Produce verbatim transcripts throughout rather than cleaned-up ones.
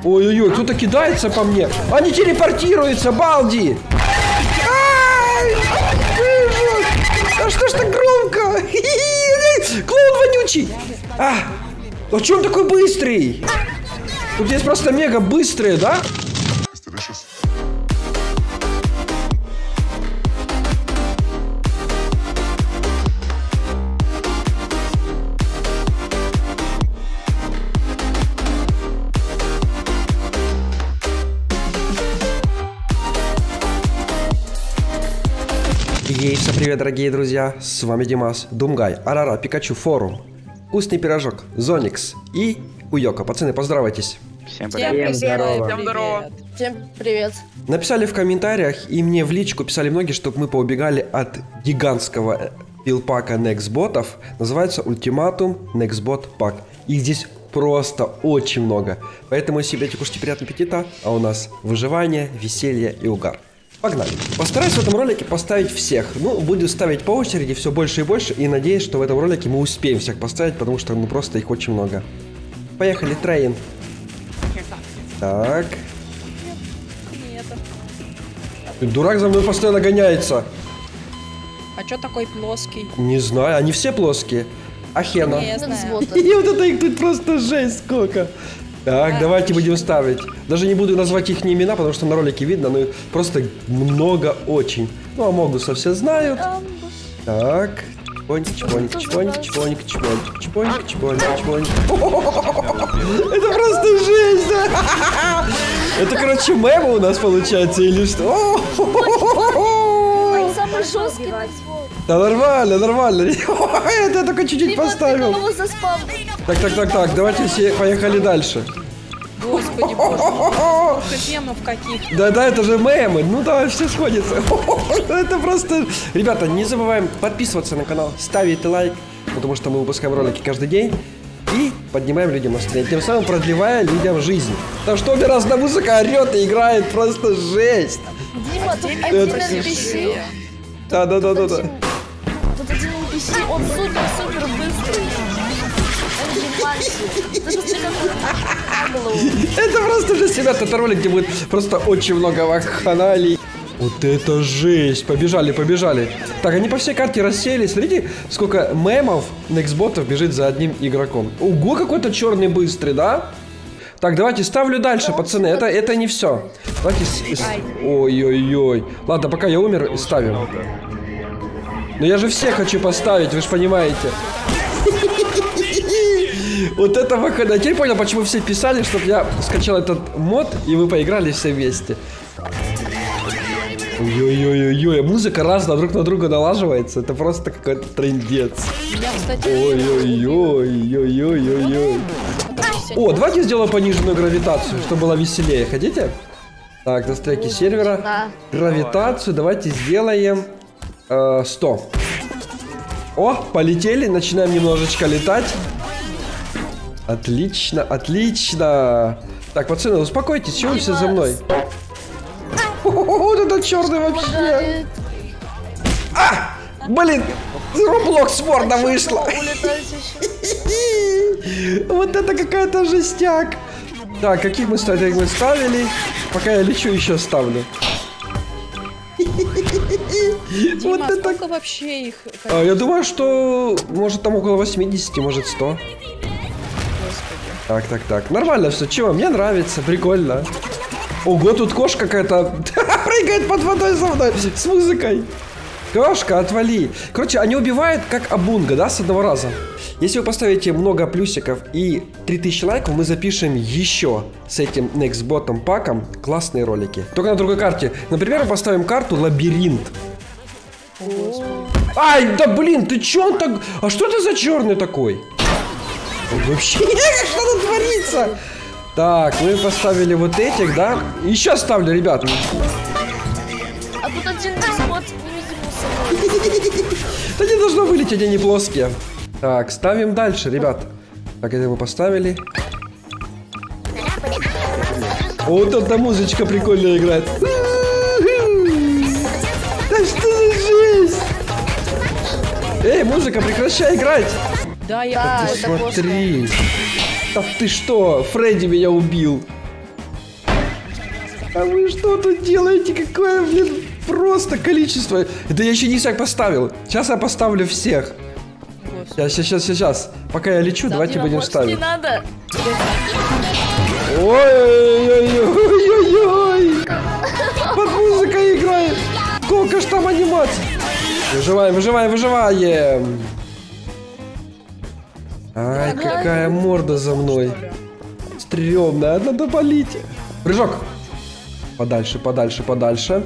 Ой-ой-ой, кто-то кидается по мне. Они телепортируются, балди! А что ж так громко? Клоун вонючий! А, а че он такой быстрый? Тут есть просто мега быстрые, да? Ей, всем привет, дорогие друзья, с вами Димас, Думгай, Арара, Пикачу, Форум, Вкусный пирожок, Зоникс и Уёка. Пацаны, поздоровайтесь. Всем привет. Всем здорово. Всем здорово. Всем привет. Написали в комментариях и мне в личку писали многие, чтобы мы поубегали от гигантского пилпака Nextботов. Называется Ультиматум Nextbot Pack. Их здесь просто очень много. Поэтому себе кушайте приятного аппетита, а у нас выживание, веселье и угар. Погнали. Постараюсь в этом ролике поставить всех. Ну, буду ставить по очереди все больше и больше. И надеюсь, что в этом ролике мы успеем всех поставить, потому что ну просто их очень много. Поехали, трейн. Так. Дурак за мной постоянно гоняется. А чё такой плоский? Не знаю, они все плоские. Ахена. Не, я знаю. И вот это их тут просто жесть сколько. Так, давайте будем ставить. Даже не буду назвать их не имена, потому что на ролике видно, но просто много очень. Ну, Амогуса все знают. Так. Чпоньк, чпоньк, чпоньк, чпоньк, чпоньк, чпоньк, чпоньк, чпоньк. Это просто жесть! Это, короче, мемы у нас получается или что? Самый жесткий. Да нормально, нормально. Это я только чуть-чуть поставил. Так, так, так, так, давайте все поехали дальше. Господи, боже, мемов каких. Да-да, это же мемы. Ну давай, все сходится. Это просто... Ребята, не забываем подписываться на канал, ставить лайк, потому что мы выпускаем ролики каждый день. И поднимаем людям настроение, тем самым продлевая людям жизнь. Потому что обе разная музыка орет и играет просто жесть. Дима, тут один эн пи си. Да-да-да-да-да. Тут один эн пи си, он супер-супер быстрый. Это просто жесть, ребята, это ролик, где будет просто очень много вакханалий. Вот это жесть. Побежали, побежали. Так, они по всей карте расселись. Смотрите, сколько мемов Nextботов бежит за одним игроком. Ого, какой-то черный быстрый, да? Так, давайте ставлю дальше, пацаны. Это, это не все. Давайте... Ой-ой-ой. Ладно, пока я умер, ставим. Но я же все хочу поставить, вы же понимаете. Вот это выхода. Теперь понял, почему все писали, чтобы я скачал этот мод, и вы поиграли все вместе. Ой-ой-ой-ой, музыка разная друг на друга налаживается. Это просто какой-то трындец. Ой-ой-ой-ой-ой-ой-ой. О, давайте сделаем пониженную гравитацию, чтобы было веселее. Хотите? Так, настройки сервера. Гравитацию давайте сделаем э, сто. О, полетели, начинаем немножечко летать. Отлично, отлично. Так, пацаны, успокойтесь, чего вы все за мной? Вот это черный вообще. А! Блин, Roblox морда вышла. Вот это какая-то жестяк. Так, каких мы ставили? Мы ставили. Пока я лечу, еще ставлю. Дима, вот это... сколько вообще их? А, я думаю, что может там около восьмидесяти, может сто. Так, так, так. Нормально все. Чего? Мне нравится. Прикольно. Ого, тут кошка какая-то прыгает под водой за мной с музыкой. Кошка, отвали. Короче, они убивают как Абунга, да, с одного раза. Если вы поставите много плюсиков и три тысячи лайков, мы запишем еще с этим Nextботом паком классные ролики. Только на другой карте. Например, мы поставим карту Лабиринт. Ай, да блин, ты чё он так... А что это за черный такой? Вообще, что тут творится? Так, мы поставили вот этих, да? Еще ставлю, ребят. А тут один Nextbot невидимый. Да не должно вылететь, они плоские. Так, ставим дальше, ребят. Так, это мы поставили. Вот эта музычка прикольно играет. Да что за жесть? Эй, музыка, прекращай играть. Да, я... Ты смотри. Да ты что, Фредди меня убил. А вы что тут делаете? Какое, блин, просто количество. Это я еще не всех поставил. Сейчас я поставлю всех. Сейчас, сейчас, сейчас. Пока я лечу, давайте будем Больше ставить. не надо. Ой-ой-ой-ой-ой. Под музыка играет. Сколько ж там анимаций. Выживаем, выживаем, выживаем. Ай, какая морда за мной. Стремная, надо болеть. Прыжок. Подальше, подальше, подальше.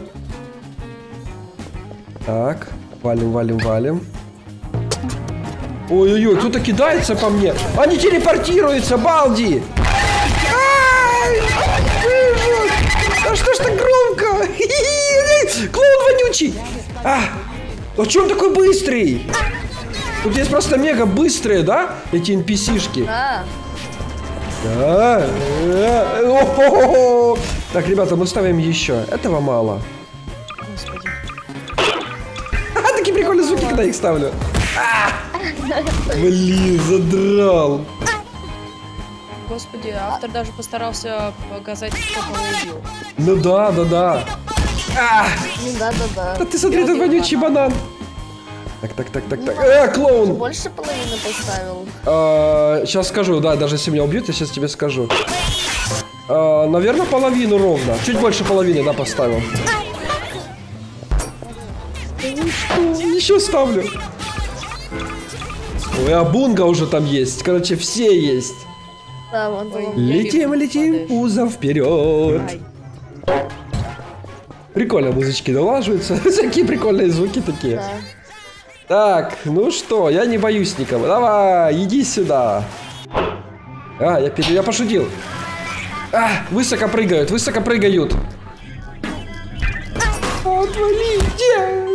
Так, валим, валим, валим. Ой-ой-ой, кто-то кидается по мне. Они телепортируются, балди. Ай, выжил. А что ж так громко? Клоун вонючий. А, а че он такой быстрый? Тут есть просто мега быстрые, да? Эти эн пи си-шки. Да. Да. О-хо-хо-хо. Так, ребята, мы ставим еще. Этого мало. Господи. А, такие прикольные звуки, когда я их ставлю. А! Блин, задрал. Господи, автор даже постарался показать, кто кого убил. Ну да, да, да. А! Ну да, да, да. Да ты смотри, этот вонючий банан. Так, так, так, так, так. Э, Ты клоун. больше половины поставил. А, сейчас скажу, да, даже если меня убьют, я сейчас тебе скажу. А, наверное, половину ровно. Чуть больше половины, да, поставил. Ну что, еще ставлю. Ой, а Бунга уже там есть. Короче, все есть. Да, вон там. Летим, летим, пузом вперед. Ай. Прикольно музычки налаживаются. Всякие прикольные звуки такие. Да. Так, ну что, я не боюсь никого. Давай, иди сюда. А, я, я пошутил. А, высоко прыгают, высоко прыгают. Отвалите.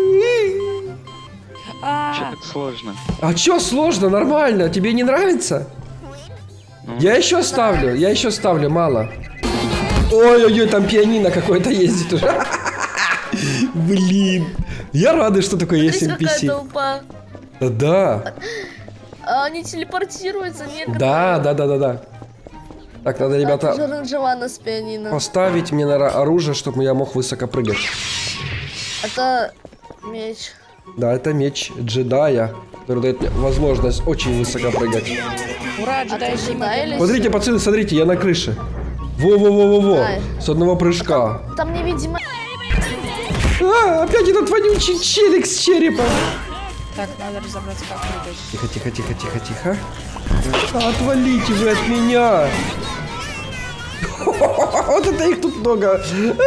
А, Че так сложно? А чё сложно? Нормально. Тебе не нравится? Ну. Я еще ставлю, я еще ставлю, мало. Ой-ой-ой, там пианино какое-то ездит уже. Блин. Я рада, что такое есть эн пи Смотрите, си. какая толпа. Да. А они телепортируются некоторые. Да, да, да, да, да. Так, надо, ребята, Джованна с пианино. поставить мне на оружие, чтобы я мог высоко прыгать. Это меч. Да, это меч джедая, который дает мне возможность очень высоко прыгать. ура, А ты джедай джедай или Смотрите, что? пацаны, смотрите, я на крыше. Во-во-во-во-во. Ай. С одного прыжка. Там невидимо. А, опять этот вонючий челик с черепом. Так, надо разобраться, как прыгать. Тихо, тихо, тихо, тихо, тихо. Отвалите вы от меня. Вот это их тут много.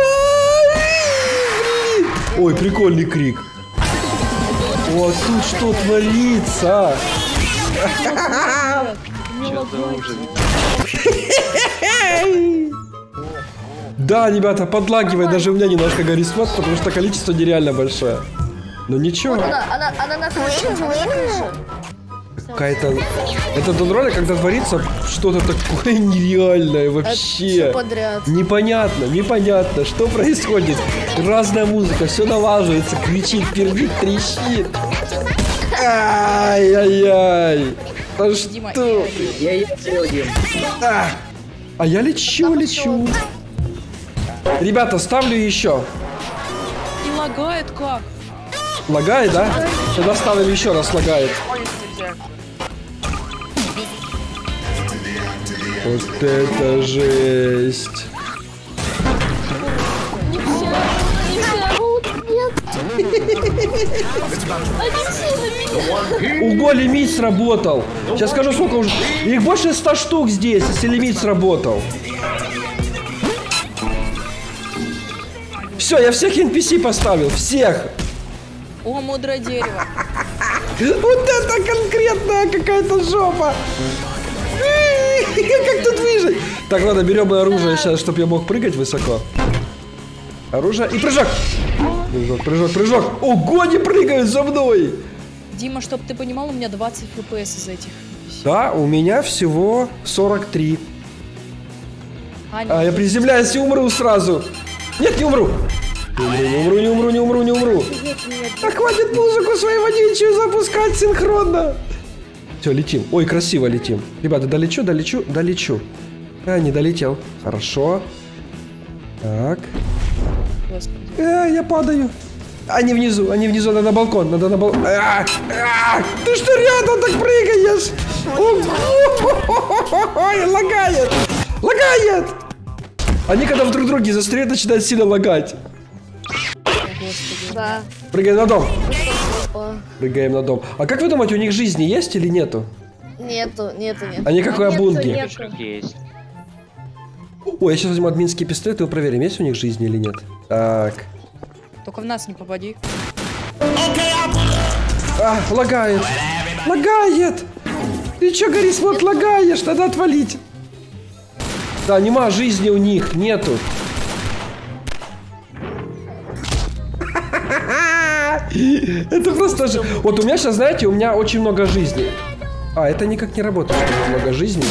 Ой, прикольный крик. О, тут что творится? Че за ужас? Да, ребята, подлагивает, даже у меня немножко горит смот, потому что количество нереально большое. Но ничего. Вот она, она, она на крыше, она на крыше. Какая-то... Это тот ролик, когда творится что-то такое нереальное вообще. Все подряд. Непонятно, непонятно, что происходит. Разная музыка, все налаживается, кричит, пердит, трещит. Ай-яй-яй. А Дима, что? Я ездил, Дим. А, а я лечу, Там лечу. Ребята, ставлю еще. И лагает как? Лагает, да? Тогда ставим еще раз, лагает. Вот это жесть. Не все, не все орут, нет. Они все на меня. Ого, лимит сработал. Сейчас скажу, сколько уже. Их больше ста штук здесь, если лимит сработал. Все, я всех эн пи си поставил, всех. О, мудрое дерево. Вот это конкретная какая-то жопа. Как тут выжить? Так, ладно, берем оружие сейчас, чтобы я мог прыгать высоко. Оружие и прыжок. Прыжок, прыжок, прыжок. Ого, они прыгают за мной. Дима, чтоб ты понимал, у меня двадцать эф пи эс из этих. Да, у меня всего сорок три. Аня, А, я приземляюсь и умру сразу. Нет, не умру. Не умру, не умру, не умру, не умру, не умру. Так хватит музыку свою водичью запускать синхронно. Все, летим. Ой, красиво летим. Ребята, долечу, долечу, долечу. А, не долетел. Хорошо. Так. Господи. Э, я падаю. Они внизу, они внизу, надо на балкон, надо на балкон. А, а, ты что рядом так прыгаешь? Ой, лагает! Лагает! Они когда в друг друге застряют, начинают сильно лагать. Да. Прыгаем на дом. Опа. Прыгаем на дом. А как вы думаете, у них жизни есть или нету? Нету, нету, нету. Они как у Нету, Абунги. нету. Как есть. Ой, я сейчас возьму админский пистолет и проверим, есть у них жизни или нет. Так. Только в нас не попади. А, лагает. Лагает. Ты чё, Гаррис, вот лагаешь? Надо отвалить. Да, нема жизни у них, нету. Это просто же... Вот у меня сейчас, знаете, у меня очень много жизни. А, это никак не работает, много жизни.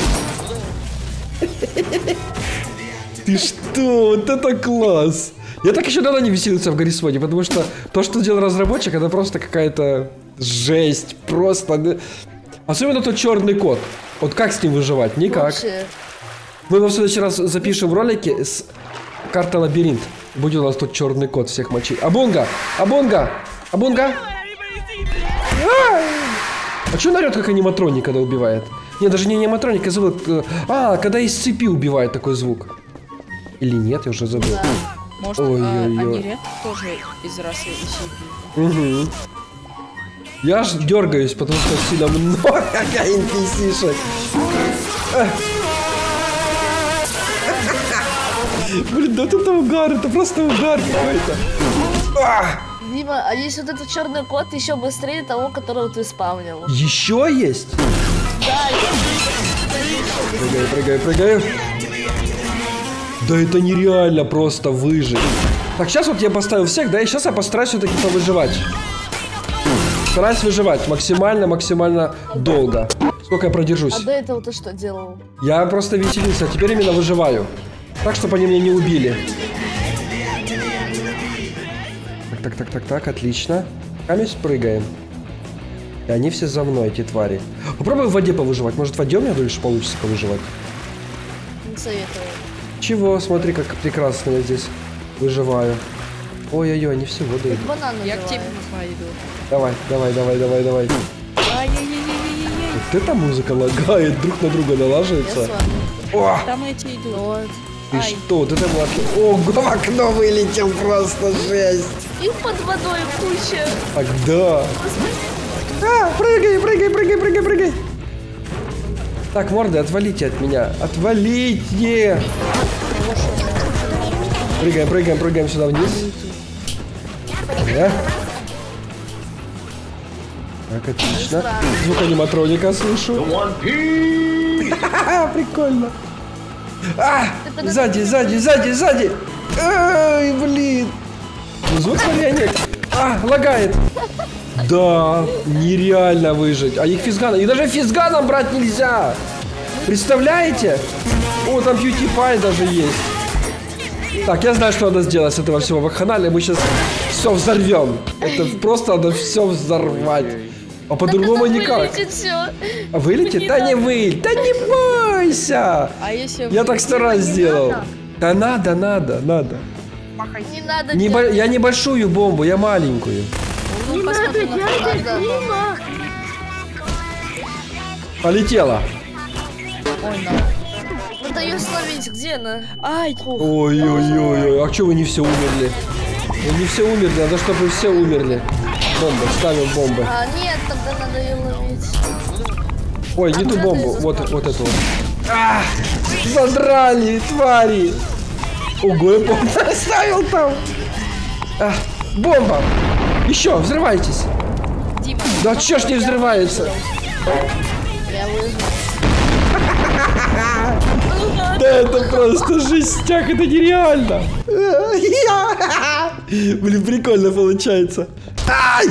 Ты что? Вот это класс! Я так еще давно не веселился в Гаррисоне, потому что то, что делал разработчик, это просто какая-то жесть. Просто... Особенно тот черный кот. Вот как с ним выживать? Никак. Вообще. Мы в следующий раз запишем ролики с карты лабиринт. Будет у нас тут черный кот всех мочей. Абунга! Абунга! Абунга! А, а что он орет, как аниматроник, когда убивает? Не, даже не аниматроник, я забыл. А, когда из цепи убивает такой звук. Или нет, я уже забыл. Да. Может, Ой, а, ой, ой. они редко тоже из расы и сипи. Угу. Я аж дергаюсь, потому что сильно много эн пи си-шек. Блин, да вот это угар, это просто угар какой-то. Дима, а есть вот этот черный кот еще быстрее того, которого ты спавнил. Еще есть? Да, Прыгаю, прыгаю, прыгаю. Да это нереально просто выжить. Так, сейчас вот я поставил всех, да, и сейчас я постараюсь все-таки повыживать. Стараюсь выживать максимально, максимально долго. Сколько я продержусь? а до этого ты что делал? Я просто веселился, а теперь именно выживаю. Так, чтобы они меня не убили. Так, так, так, так, так, отлично. Камень прыгаем. И они все за мной, эти твари. Попробуй в воде повыживать. Может, в воде у меня дольше получится повыживать? Не советую. Чего? Смотри, как прекрасно я здесь выживаю. Ой-ой-ой, они все в воду идут. Банан Я к тебе называют. пойду. Давай, давай, давай, давай, давай. Ай-яй-яй-яй-яй-яй. Вот эта музыка лагает, друг на друга Я налаживается. с вами. О, Там эти идут. Вот. ты Ай. что, вот это было... О, в окно вылетел, просто жесть. Их под водой куча. Так, да. А, прыгай, прыгай, прыгай, прыгай, прыгай. Так, морды, отвалите от меня. Отвалите. Прыгаем, прыгаем, прыгаем сюда вниз. Да. Так, отлично. Звук аниматроника слышу. Ха-ха, прикольно. А, сзади, сзади, сзади, сзади. Ай, блин. Ну, звук смотри, а, лагает. Да, нереально выжить. А их физганом, их даже физганом брать нельзя. Представляете? О, там PewDiePie даже есть. Так, я знаю, что надо сделать с этого всего вакханалия. Мы сейчас все взорвем. Это просто надо все взорвать. А по-другому никак. Вылетит все. А вылетит? Да не выль. Да не бойся. А если... Я так сто раз сделал. Да надо, надо, надо. Не надо Не бо- Я небольшую бомбу, я маленькую. Ну, посмотрим на надо. Полетела. Ой, на. Надо ее словить, где она? Ай! Ой-ой-ой, а что вы не все умерли? Вы не все умерли, надо, чтобы вы все умерли. Бомба, ставим бомбы. А, нет, тогда надо ее ловить. Ой, не А ту куда бомбу, ты вот, вот эту вот. А, задрали, твари. Ого, я бомбу оставил там. А, бомба. Еще, взрывайтесь. Дима, Да чё ж не взрывается? Я выжил. Да это просто жестяк, это нереально. Блин, прикольно получается. Ай!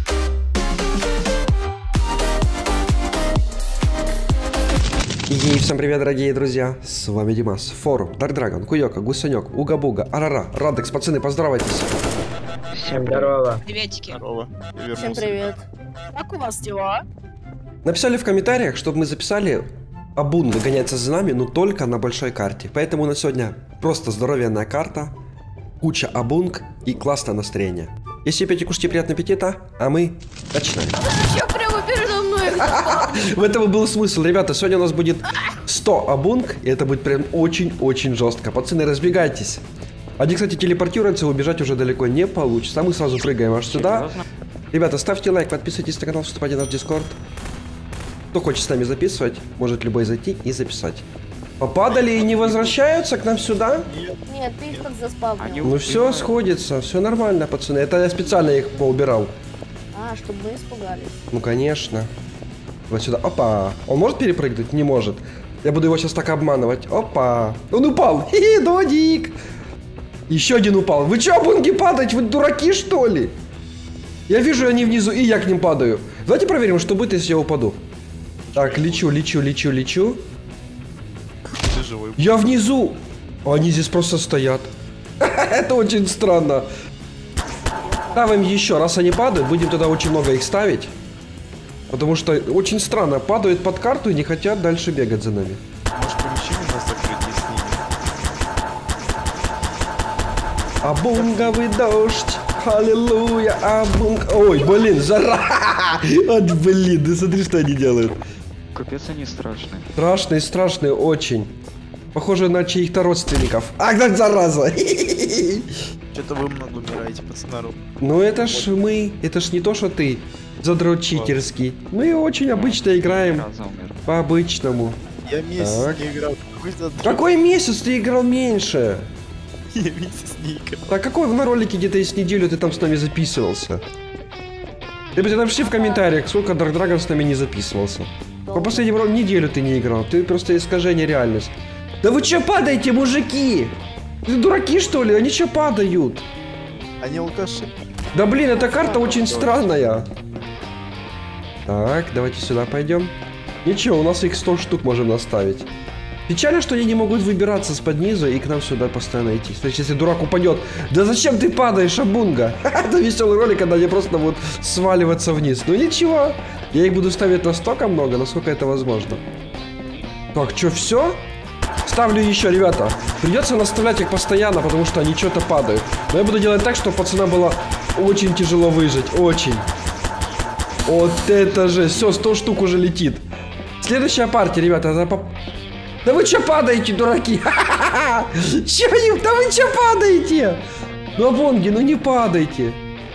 Ей в Всем привет, дорогие друзья, с вами Димас, Форум, Dark Dragon, Куёка, Гусанёк, Уга-Буга, Арара, Радекс, пацаны, поздоровайтесь. Всем здорово. Приветики. Здорово. Всем привет. Как у вас дела? Написали в комментариях, чтобы мы записали Абунга гоняется за нами, но только на большой карте. Поэтому на сегодня просто здоровенная карта, куча Абунг и классное настроение. Если пейте, кушайте, приятного аппетита, а мы начинаем. Я прямо передо мной. В этом и был смысл. Ребята, сегодня у нас будет сто Абунг, и это будет прям очень-очень жестко. Пацаны, разбегайтесь. Один, кстати, телепортируется, убежать уже далеко не получится. А мы сразу прыгаем аж сюда. Ребята, ставьте лайк, подписывайтесь на канал, вступайте в наш Дискорд. Кто хочет с нами записывать, может любой зайти и записать. Попадали и не возвращаются к нам сюда? Нет, ты их так заспавнил. Ну все сходится, все нормально, пацаны. Это я специально их поубирал. А, чтобы мы испугались. Ну конечно. Вот сюда. Опа. Он может перепрыгнуть? Не может. Я буду его сейчас так обманывать. Опа. Он упал. Хи-хи, Додик. Еще один упал. Вы че, Абунги, падать? Вы дураки, что ли? Я вижу, они внизу, и я к ним падаю. Давайте проверим, что будет, если я упаду. Так, лечу, лечу, лечу, лечу. Ты живой. Я внизу. Они здесь просто стоят. Это очень странно. Ставим еще. Раз они падают, будем тогда очень много их ставить. Потому что очень странно. Падают под карту и не хотят дальше бегать за нами. Может, помещение нас закрыть с ними? Абунговый дождь. Аллилуйя, абунг... Ой, блин, жара! Вот, блин, да смотри, что они делают. Капец, они страшные. Страшные, страшные, очень. Похоже на чьих-то родственников. Ах, так зараза! Что-то вы много умираете, пацанару. Ну это ж мы, это ж не то, что ты, задрот читерский. Мы очень обычно играем Раза умер. по-обычному. Я месяц Так. не играл. Какой за- Какой месяц ты играл меньше? Я месяц не играл. Так какой на ролике где-то есть неделю ты там с нами записывался? Ребята, напишите в комментариях, сколько Dark Dragon с нами не записывался. По последнему ролику неделю ты не играл, ты просто искажение реальности. Да вы че падаете, мужики? Вы дураки, что ли? Они че падают? Они алкаши. Да блин, эта карта очень странная. Так, давайте сюда пойдем. Ничего, у нас их сто штук можем наставить. Печально, что они не могут выбираться с-под низу и к нам сюда постоянно идти. Смотрите, если дурак упадет. Да зачем ты падаешь, Абунга? Это веселый ролик, когда они просто будут сваливаться вниз. Ну ничего, я их буду ставить настолько много, насколько это возможно. Так, что, все? Ставлю еще, ребята. Придется наставлять их постоянно, потому что они что-то падают. Но я буду делать так, чтобы пацанам было очень тяжело выжить. Очень. Вот это же. Все, сто штук уже летит. Следующая партия, ребята. Это по... Да вы что падаете, дураки? Че они? Да вы что падаете? Ну, Абунги, ну не падайте.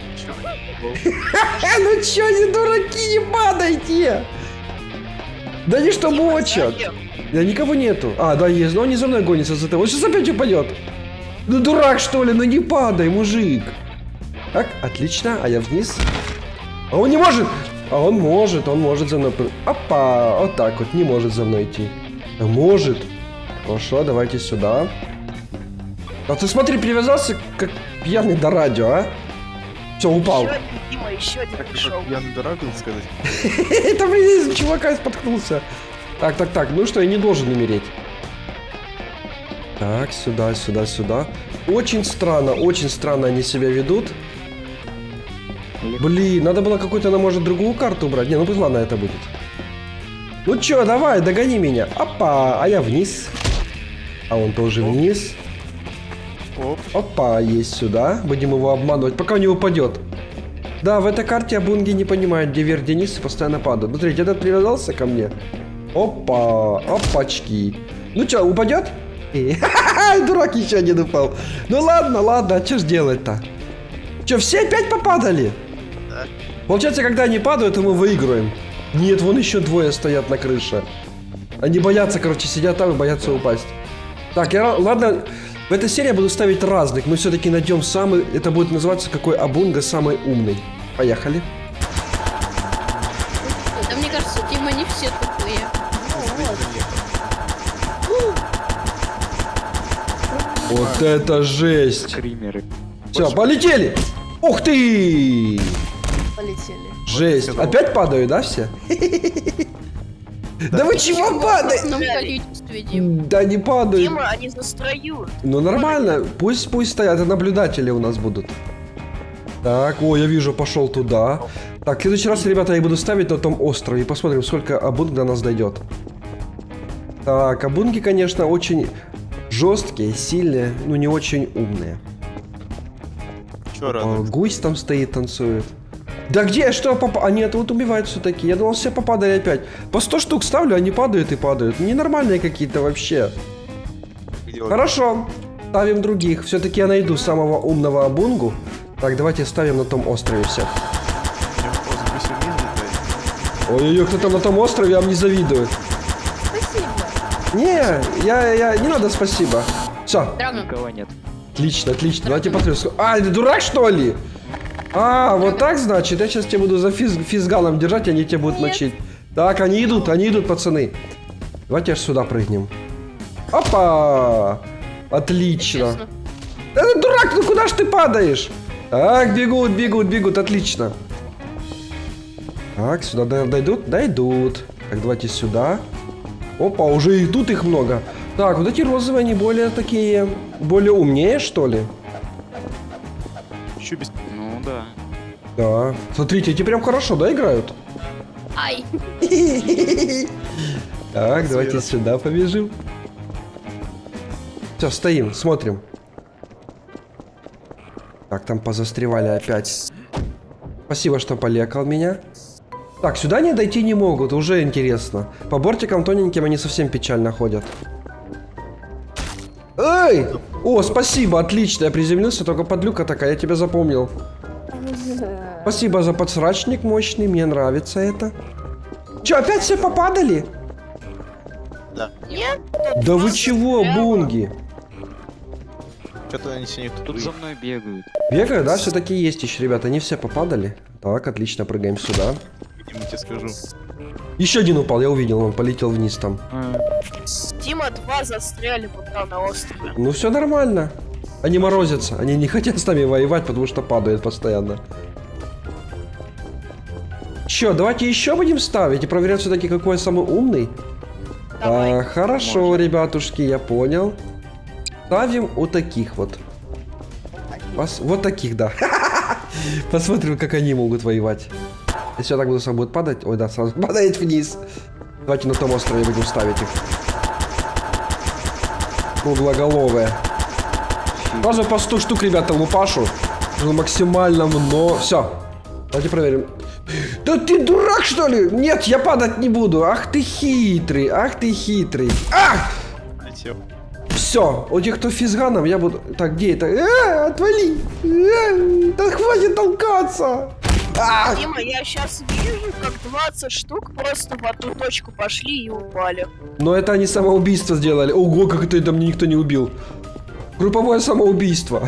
Ну че они, дураки, не падайте? Да они что мочат? Да никого нету. А, да, есть, но он не за мной гонится за тобой. Он сейчас опять упадет. Ну дурак, что ли? Ну не падай, мужик. Так, отлично, а я вниз. А он не может. А он может, он может за мной. Опа, вот так вот, не может за мной идти. А может. Хорошо, давайте сюда. А ты смотри, привязался как пьяный до радио, а? Все, упал. Еще один, Дима, еще один Так, пришел. как я надорагал сказать. Это, блин, чувака споткнулся. Так, так, так, ну что, я не должен умереть. Так, сюда, сюда, сюда. Очень странно, очень странно они себя ведут. Блин, надо было какую-то, она может другую карту убрать. Не, ну пусть ладно, это будет. Ну чё, давай, догони меня. Опа, а я вниз. А он тоже вниз. Оп. Опа, есть сюда. Будем его обманывать, пока он не упадет. Да, в этой карте Абунги не понимают, где вверх, где низ, и постоянно падают. Смотрите, этот привязался ко мне. Опа, опачки. Ну чё, упадет? Дурак, еще один упал. Ну ладно, ладно, а что ж делать-то? Че, все опять попадали? Да. Получается, когда они падают, то мы выигрываем. Нет, вон еще двое стоят на крыше. Они боятся, короче, сидят там и боятся упасть. Так, я, ладно, в этой серии я буду ставить разных. Мы все-таки найдем самый, это будет называться какой Абунга самый умный. Поехали. Да мне кажется, Дима, не все тупые. Вот это жесть. Скримеры. Все, полетели. Ух ты! Полетели. Жесть. Опять падают, да, все? Да вы чего падаете? В количестве, Дим. Да не падают. Дима, они застроют. Ну нормально, пусть пусть стоят, и наблюдатели у нас будут. Так, о, я вижу, пошел туда. Так, в следующий раз, ребята, я буду ставить на том острове. И посмотрим, сколько абунг до нас дойдет. Так, абунги, конечно, очень жесткие, сильные, но не очень умные. Чё О, радует? гусь там стоит, танцует. Да где, что попа... А нет, вот убивают все-таки. Я думал, все попадали опять. По сто штук ставлю, они падают и падают. Ненормальные какие-то вообще. Хорошо, ставим других. Все-таки я найду самого умного абунгу. Так, давайте ставим на том острове всех. Ой-ой-ой, кто там на том острове, я вам не завидую. Спасибо. Не, я, я, не надо спасибо. Все, Никого нет. отлично, отлично. Давайте посмотрим. А, ты дурак, что ли? А, вот так, значит, я сейчас тебя буду за физ, физганом держать, и они тебя будут Нет. мочить. Так, они идут, они идут, пацаны. Давайте аж сюда прыгнем. Опа! Отлично. Честно. Да ты дурак, ну куда ж ты падаешь? Так, бегут, бегут, бегут, отлично. Так, сюда д- дойдут? Дойдут. Так, давайте сюда. Опа, уже идут их много. Так, вот эти розовые, они более такие, более умнее, что ли? Еще без... Ну да. Да. Смотрите, эти прям хорошо, да, играют? Ай. Так, давайте сюда побежим. Все, стоим, смотрим. Так, там позастревали опять. Спасибо, что полекал меня. Так, сюда они дойти не могут, уже интересно. По бортикам тоненьким они совсем печально ходят. Эй! О, спасибо, отлично, я приземлился, только подлюка такая, я тебя запомнил. Спасибо за подсрачник мощный, мне нравится это. Че, опять все попадали? Да. Нет? Да вы чего, бунги? Что-то они синие тут. Тут за мной бегают. Бегаю, да, все-таки есть еще, ребята, они все попадали. Так, отлично, прыгаем сюда. Я тебе скажу. Еще один упал, я увидел, он полетел вниз там. А, Дима, два застряли пока на острове. Ну все нормально. Они морозятся, они не хотят с нами воевать, потому что падают постоянно. Че, давайте еще будем ставить и проверять все-таки, какой самый умный. Давай. А, хорошо, Можно. ребятушки, я понял. Ставим вот таких вот. Пос- Вот таких, да. Посмотрим, как они могут воевать. Если я так буду, сам будет падать. Ой, да, сразу падает вниз. Давайте на том острове будем ставить их. Круглоголовые. Сразу по сто штук, ребята, лупашу. Нужно максимально много. Все. Давайте проверим. Да ты дурак, что ли? Нет, я падать не буду. Ах ты хитрый, ах ты хитрый. Ах! Летел. Все, у тех, кто физганом, я буду... Так, где это? Э, отвали! Э, да хватит толкаться! А! Дима, я сейчас вижу, как двадцать штук просто в одну точку пошли и упали. Но это они самоубийство сделали. Ого, как это там никто не убил. Групповое самоубийство.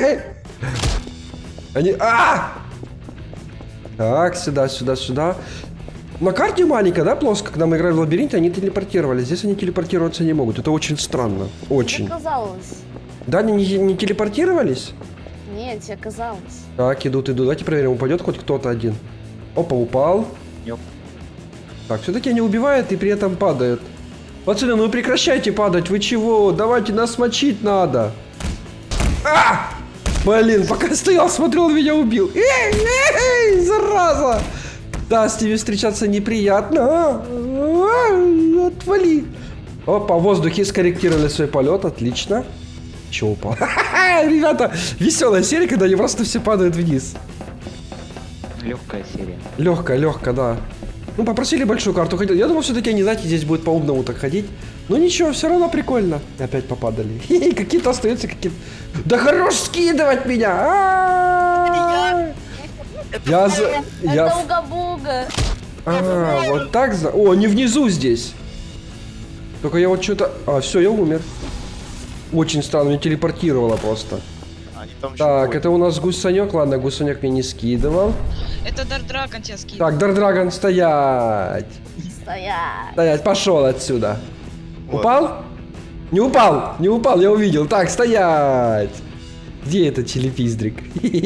Они... А! Так, сюда, сюда, сюда. На карте маленькая, да, плоско, когда мы играли в лабиринте, они телепортировались. Здесь они телепортироваться не могут. Это очень странно. Очень. Мне казалось. Да, они не, не телепортировались? Нет, тебе казалось. Так, идут, идут. Давайте проверим, упадет хоть кто-то один. Опа, упал. Ёп. Так, все-таки они убивают и при этом падают. Пацаны, ну прекращайте падать, вы чего? Давайте, нас мочить надо. А! Блин, пока я стоял, смотрел, он меня убил. Эй, эй, эй, зараза! Да, с ними встречаться неприятно. А, а, отвали. Опа, в воздухе скорректировали свой полет, отлично. Че упал? Ребята, веселая серия, когда они просто все падают вниз. Легкая серия. Легкая, легкая, да. Ну, попросили большую карту, хотел. Я думал, все-таки они, знаете, здесь будет по-умному так ходить. Ну ничего, все равно прикольно. Опять попадали. Какие-то остаются, какие-то. Да хорош скидывать меня! А-а-а! Я за. Это Я. уга-буга. А, вот так за. О, они внизу здесь. Только я вот что-то. А, все, я умер. Очень странно, меня телепортировало просто. Они там еще Так, ходят. это у нас гусанек. Ладно, гусанек меня не скидывал. Это Дардрагон тебя скинул. Так, Дардрагон, стоять. Стоять. Стоять, пошел отсюда. Вот. Упал? Не упал, не упал, я увидел. Так, стоять. Где этот челепиздрик?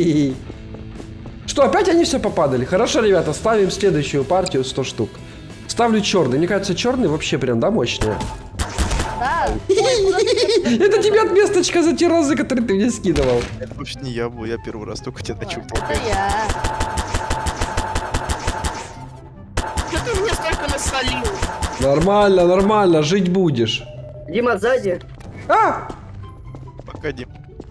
Что, опять они все попадали? Хорошо, ребята, ставим следующую партию сто штук. Ставлю черный. Мне кажется, черный вообще прям, да, мощнее. Да. Ой, куда ты- Это тебе отместочка за те разы, которые ты мне скидывал. Это вообще не я был, я первый раз только тебя начал Это толкать. я. Что ты мне столько насолил? Нормально, нормально, жить будешь. Дима, сзади. А! Пока, Дим.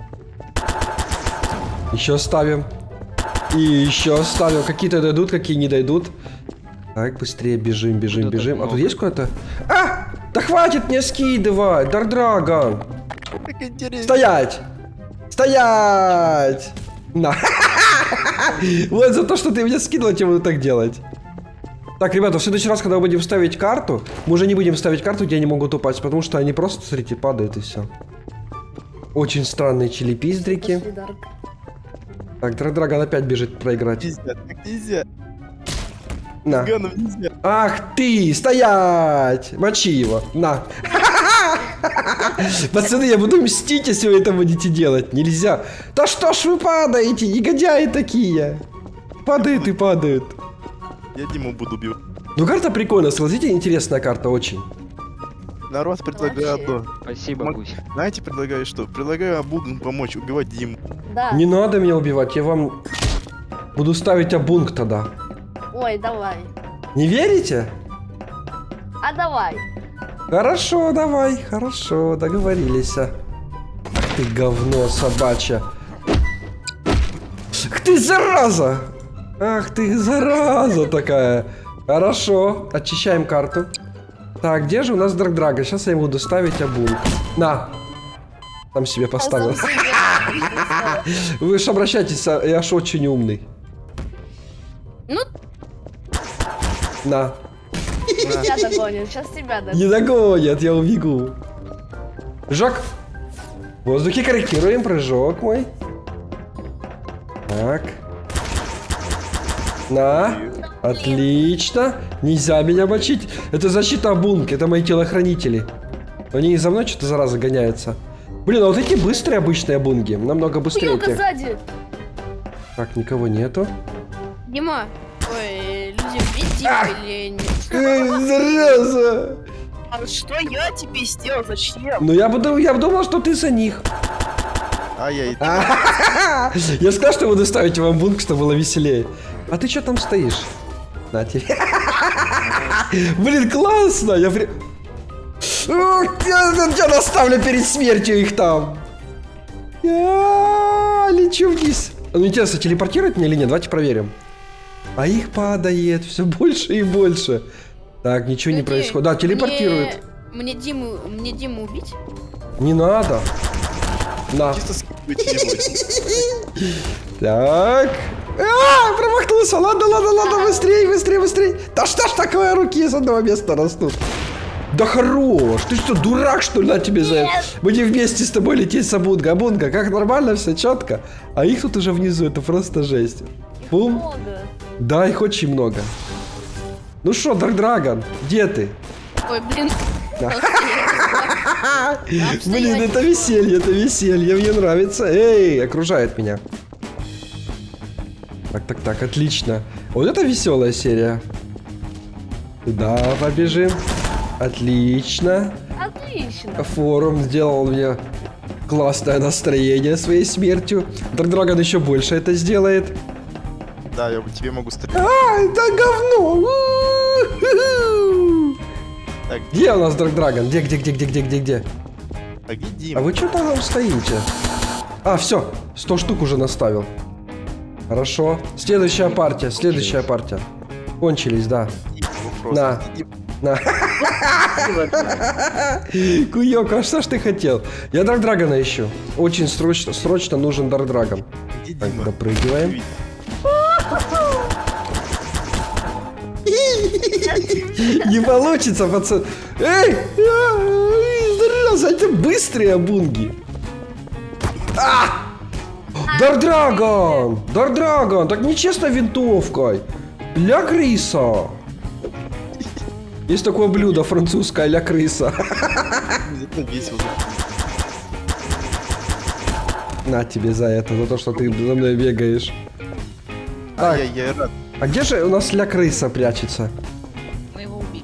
Еще ставим. И еще ставим. Какие-то дойдут, какие не дойдут. Так, быстрее бежим, бежим, Вот это бежим. А тут много. есть куда-то? А! Да хватит мне скидывать, Дардрагон. Как интересно. Стоять! Стоять! На. Вот за то, что ты меня скидывал, я буду так делать. Так, ребята, в следующий раз, когда мы будем ставить карту, мы уже не будем ставить карту, где они могут упасть, потому что они просто, смотрите, падают и все. Очень странные чилипиздрики. Пошли, Дарк. Так, Дардрагон опять бежит проиграть. Нельзя, так нельзя. На. Ганом нельзя. Ах ты, стоять! Мочи его, на. Пацаны, я буду мстить, если вы это будете делать. Нельзя. Да что ж вы падаете, негодяи такие. Падают и падают. Я Диму буду бить. Ну, карта прикольная, согласитесь, интересная карта очень. Народ, предлагаю Вообще. одно. Спасибо, Мак- Гусь. Знаете, предлагаю что? Предлагаю Абугам помочь убивать Диму. Да. Не надо меня убивать, я вам буду ставить обунг тогда. Ой, давай. Не верите? А давай. Хорошо, давай, хорошо, договорились. Ах ты говно собачье. Ах ты зараза! Ах ты зараза такая. Хорошо, очищаем карту. Так, где же у нас Дардрагон? Сейчас я ему буду ставить обунг. На. Там себе поставил. А сам себе. Вы же обращайтесь, а я ж очень умный. Ну, На. Тебя догонят, сейчас тебя догонят. Не догонят, я убегу. Прыжок. В воздухе корректируем прыжок мой. Так. На. Отлично. Нельзя меня мочить. Это защита обунг, это мои телохранители. Они за мной что-то зараза гоняются. Блин, а вот эти быстрые обычные обунги. Намного быстрее Хуёка тех. сзади. Так, никого нету. Дима, ой, люди в Дима или нет? Эй, зараза. А что я тебе сделал? Зачем? Ну я буду, я думал, что ты за них. Ай-яй. Я сказал, что буду ставить вам бунк, чтобы было веселее. А ты что там стоишь? На тебе. Блин, классно! Я при... Ух, я, я наставлю перед смертью их там. Я лечу вниз. Ну интересно, телепортирует меня или нет? Давайте проверим. А их падает все больше и больше. Так, ничего не Люди, происходит. Да, телепортирует. Мне, мне Диму, мне Диму убить? Не надо. На. Чисто скидывайте. Так. А, промахнулся. Ладно, ладно, ладно, быстрее, быстрее, быстрее. Да что ж такое, руки с одного места растут. Да хорош. Ты что, дурак, что ли, на тебе за это? Будем вместе с тобой лететь с Абунга. Абунга, как нормально, все четко. А их тут уже внизу, это просто жесть. Бум. Много. Да, их очень много. Ну что, Дардрагон, где ты? Ой, блин. Блин, это веселье, это веселье, мне нравится. Эй, окружает меня. Так, так, так, отлично. Вот это веселая серия. Туда побежим. Отлично. Отлично. Форум сделал мне классное настроение своей смертью. Дардрагон еще больше это сделает. Да, я тебе могу стрелять. А, это говно! Так, Где у нас Дардрагон? Где, где, где, где, где, где, где? а где А Дима? вы что там стоите? А, все, сто штук уже наставил. Хорошо. Следующая партия, следующая партия. Кончились, да. Вопрос. На. Где Дима? На. Куёк, а что ж ты хотел? Я Дардрагона ищу. Очень срочно, срочно нужен Дардрагон. Где Так, Дима? допрыгиваем. Не получится, пацан. Эй! Зараза, это быстрые обунги. А! Дардрагон! Дардрагон! Так нечестно винтовкой. Ля крыса. Есть такое блюдо французское, ля крыса. Это весело. На тебе за это, за то, что ты за мной бегаешь. Так, Ай-яй-яй, рад. а где же у нас ля крыса прячется? Мы его убили.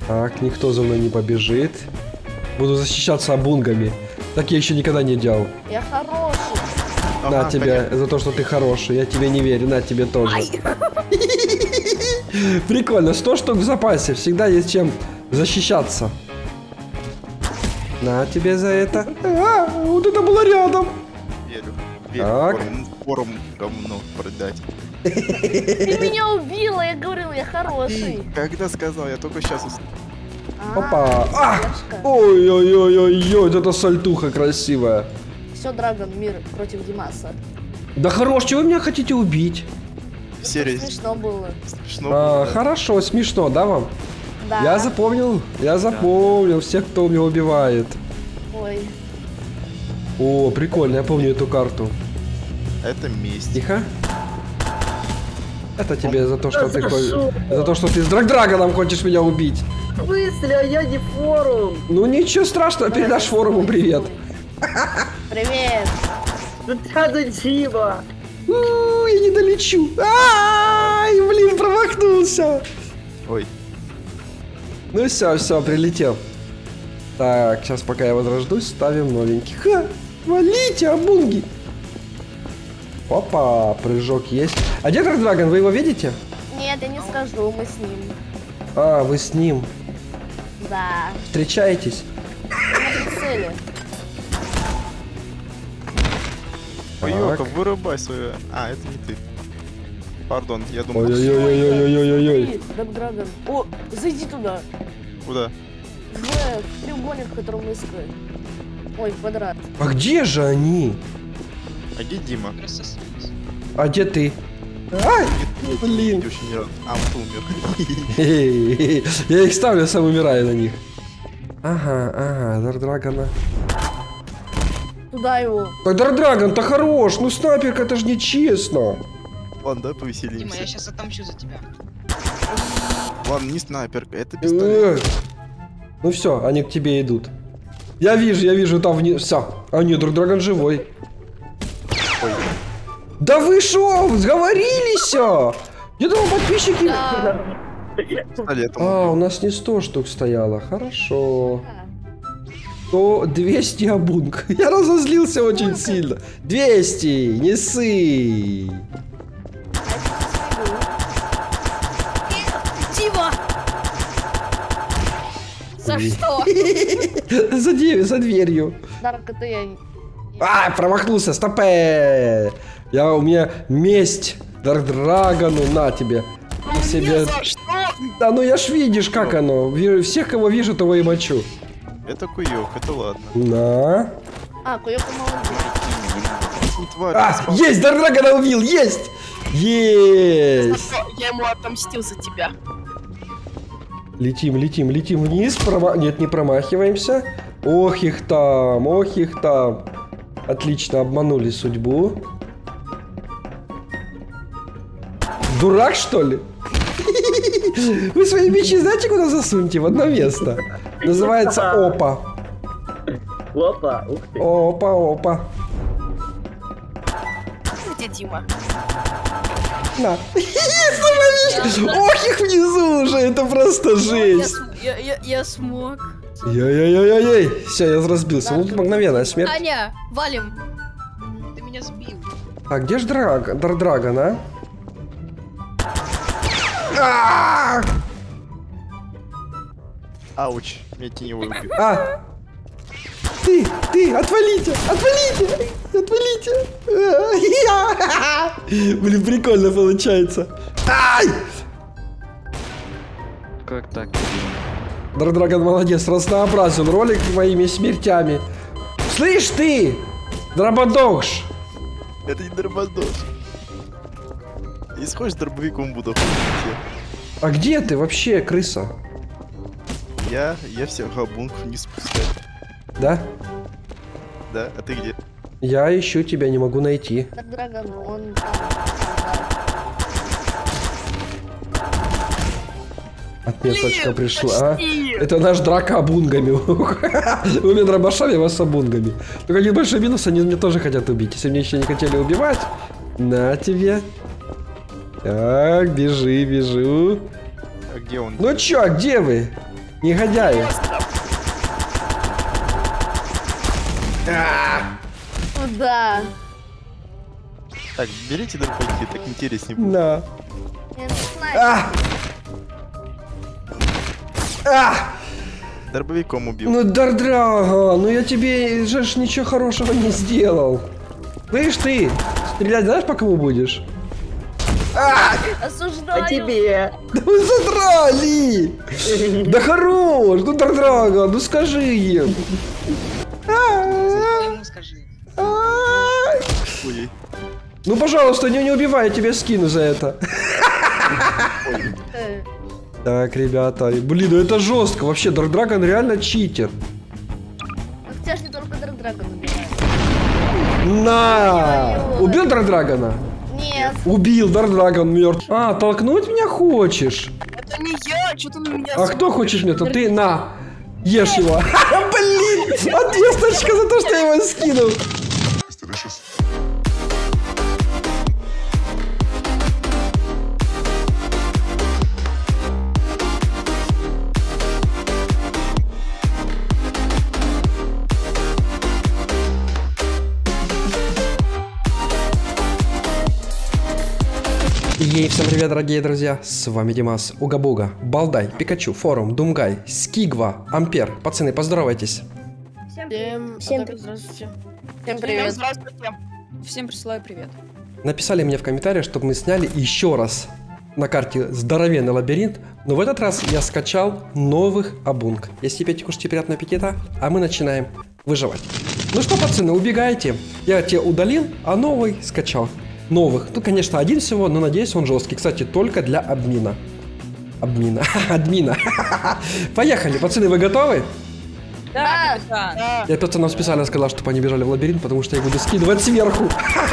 Так, никто за мной не побежит. Буду защищаться абунгами. Так я еще никогда не делал. Я хороший. На Ага, тебе, понятно. за то, что ты хороший. Я тебе не верю, на тебе тоже. Прикольно, сто штук в запасе. Всегда есть чем защищаться. На тебе за это. А, вот это было рядом. Верю. Верю. Так. Форум, форум говно продать. Ты меня убила, я говорила, я хороший. Когда сказал, я только сейчас узнал. А, Опа. А! девушка. Ой-ой-ой-ой-ой, вот это сальтуха красивая. Все, Драгон, мир против Димаса. Да хорош, чего вы меня хотите убить? Серия Смешно было. смешно. А, было, да. хорошо, смешно, да вам? Да. Я запомнил, я запомнил всех, кто меня убивает. Ой. О, прикольно, я помню эту карту. Это месть. Тихо. Это тебе за то, что ты за хо- что? за то, что ты с Драгдрагоном хочешь меня убить. В смысле, а я не форум? Ну ничего страшного, передашь форуму привет. Привет. Тут рядом Дима. У, я не долечу. Ай, блин, промахнулся. Ой, Ну все, все, прилетел. Так, сейчас пока я возрождусь, ставим новенький. Ха, валите, абунги. Опа, прыжок есть. А где Драгдрагон, вы его видите? Нет, я не скажу, мы с ним. А, вы с ним Да. встречаетесь? На прицеле. Ой-ка, Так. вырубай свою. А, это не ты. Пардон, я думал. Ой-ой-ой-ой-ой-ой-ой. Драгдрагон. О, зайди туда. Куда? В треугольник, в котором мы искали. Ой, в квадрат. А где же они? А где Дима? А где ты? Ай, блин. Я очень не рад. А, он умер. Я их ставлю, сам умираю на них. Ага, ага, Дардрагона. Туда его. Так Дардрагон-то хорош, ну снайперка, это же нечестно. Ладно, давай Дима, повеселимся. я сейчас отомщу за тебя. Ладно, не снайперка, это пистолет. Эх. Ну все, они к тебе идут. Я вижу, я вижу там вниз. Все. А нет, Дардрагон живой. Ой, Да вы шо, сговорились? Я думал, подписчики... пистолетом. А, у нас не сто штук стояло. Хорошо. То двести абунг. Я разозлился очень сильно. двести, не ссы. Дима! За что? За, дверь, за дверью. Дарк, это я. А, промахнулся, стопэ. Я, у меня месть Дардрагону, на тебе. Мне Себе... за что? Да ну я ж видишь, как оно. Ви- Всех, кого вижу, того и мочу. Это куёк, это ладно. На. А, Куёка молодец. Не тварь, А, не спал. есть, Дардрагона убил, есть! Есть! Зато я ему отомстил за тебя. Летим, летим, летим вниз. Прома... Нет, не промахиваемся. Ох их там, ох их там. Отлично, обманули судьбу. Дурак, что ли? Вы свои мечи знаете, куда засуньте? В одно место. Называется опа. Опа, ух ты. Опа, опа. Где Дима? На. Ох их внизу уже, это просто жесть. Я, я, я смог. Яй-яй-яй-яй. Все, я разбился. Ну, тут мгновенная смерть. Аня, валим. Ты меня сбил. А где ж Драг... Дардрагон, а? А! Ауч, меня теневой убил. А! Ты, ты, отвалите, отвалите, отвалите. Блин, прикольно получается. Ай! Как так? Дардрагон молодец, разнообразен ролик моими смертями. Слышь ты, Дрободогш. Это не дрободос. Если хочешь, дробовиком буду. А где ты вообще, крыса? Я, я всех габунков не спускаю. Да? Да, а ты где? Я ищу тебя, не могу найти. Драгон, он там. Отметочка пришла. почти. Это наш драка абунгами. У меня дробашами, вас с абунгами. Только один большой минус, они меня тоже хотят убить. Если меня еще не хотели убивать, на тебе. Так, бежи, бежу. А где он? Ну чё, где вы? Негодяи. Куда? Так, берите дробовики, так интереснее будет. Да. Я не знаю. А! А! Дробовиком убил. Ну, Дардрага, ну я тебе же ж ничего хорошего не сделал. Слышь ты, стрелять знаешь, по кому будешь? Осуждаю. А тебе? Да вы задрали! Да хорош, ну Дардрага, ну скажи им. Ему скажи. Ой. Ну, пожалуйста, не, не убивай, я тебе скину за это. Э, Так, ребята, блин, ну это жестко. Вообще, Дардрагон реально читер. Так тебя ж не только Драгон убивает. На! Ой-ой-ой. Убил Дардрагона? Нет. Убил, Дардрагон мертв. А, толкнуть меня хочешь? Это не я, что ты на меня А кто хочет мне то? Ты на! Ешь его! Блин! Ответочка за то, что я его скинул! Ей, всем привет, дорогие друзья, с вами Димас, Угабуга, Балдай, Пикачу, Форум, Думгай, Скигва, Ампер. Пацаны, поздоровайтесь. Всем, Всем Всем здравствуйте. Всем Всем привет. здравствуйте. Всем присылаю привет. Написали мне в комментариях, чтобы мы сняли еще раз на карте здоровенный лабиринт, но в этот раз я скачал новых абунг. Если пейте, кушайте, приятного аппетита, а мы начинаем выживать. Ну что, пацаны, убегайте. Я те удалил, а новый скачал. Новых. Ну, конечно, один всего, но надеюсь, он жесткий. Кстати, только для обмина. Обмина. Админа. Поехали, пацаны, вы готовы? Да, капитан. Да. Я пацанам специально сказал, чтобы они бежали в лабиринт, потому что я буду скидывать сверху.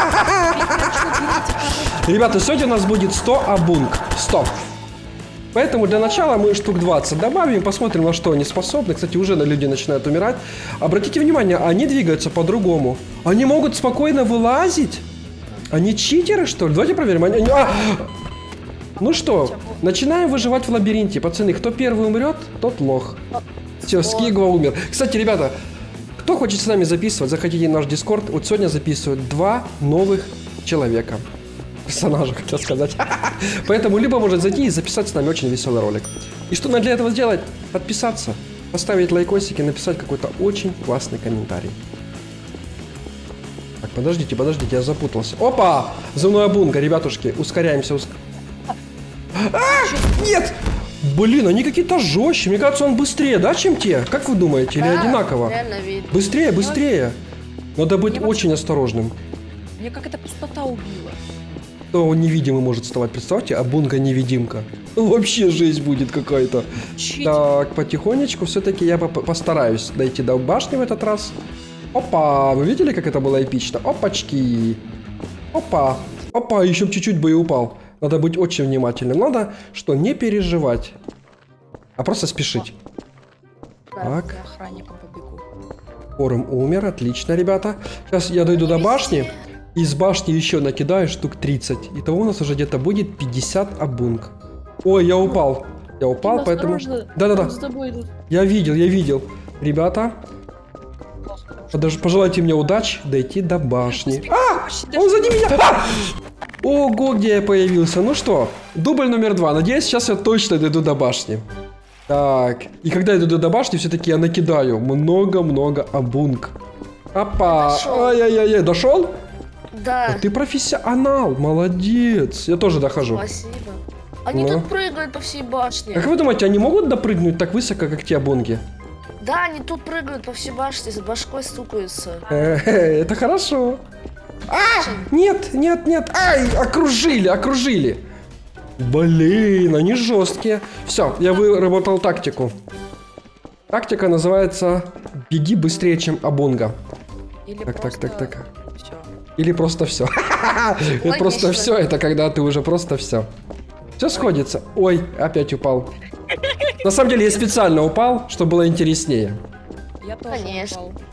Ребята, сегодня у нас будет сто абунг. сто. Поэтому для начала мы штук двадцать добавим, посмотрим, на что они способны. Кстати, уже люди начинают умирать. Обратите внимание, они двигаются по-другому. Они могут спокойно вылазить. Они читеры, что ли? Давайте проверим. Они... А! Ну что, начинаем выживать в лабиринте. Пацаны, кто первый умрет, тот лох. Все, Скигва умер. Кстати, ребята, кто хочет с нами записывать, заходите в наш Дискорд. Вот сегодня записывают два новых человека. Персонажа, хотел сказать. Поэтому либо может зайти и записать с нами очень веселый ролик. И что надо для этого сделать? Подписаться, поставить лайкосики, написать какой-то очень классный комментарий. Так, подождите, подождите, я запутался. Опа! За мной абунга, ребятушки. Ускоряемся. Уск... А! Нет! Блин, они какие-то жестче. Мне кажется, он быстрее, да, чем те? Как вы думаете? Или Да, одинаково? реально видно. Быстрее, быстрее. Надо быть Мне очень осторожным. Мне как эта пустота убила. То он невидимый может вставать. Представьте, абунга невидимка. Ну, вообще жесть будет какая-то. Читер. Так, потихонечку все-таки я по- постараюсь дойти до башни в этот раз. Опа, вы видели, как это было эпично? Опачки. Опа. Опа, еще чуть-чуть бы и упал. Надо быть очень внимательным. Надо, что, не переживать, а просто спешить. Так, Я охранником побегу. Форум умер, отлично, ребята. Сейчас я дойду до башни. Из башни еще накидаю штук тридцать. Итого у нас уже где-то будет пятьдесят абунг. Ой, я упал. Я упал, Дима, поэтому... осторожно, Да-да-да. он с тобой идут. Я видел, я видел. Ребята, подож- пожелайте мне удачи дойти до башни. А! Он сзади меня! А! Ого, где я появился. Ну что, дубль номер два. Надеюсь, сейчас я точно дойду до башни. Так, и когда я дойду до башни, все-таки я накидаю много-много абунг. Опа! Дошел. Ай-яй-яй, дошел? Да. А ты профессионал, молодец. Я тоже дохожу. Спасибо. Они Ну. тут прыгают по всей башне. Как вы думаете, они могут допрыгнуть так высоко, как те абунги? Да, они тут прыгают по всей башне, с башкой стукаются. Э, Это хорошо. А! Нет, нет, нет. Ай, окружили, окружили. Блин, они жесткие. Все, я выработал тактику. Тактика называется «Беги быстрее, чем абунга». Или Так, так, просто... так, так. Все. Или просто все. Просто Логично. все, это когда ты уже просто все. Все сходится. Ой, опять упал. На самом деле я специально упал, чтобы было интереснее. Я тоже Конечно. упал.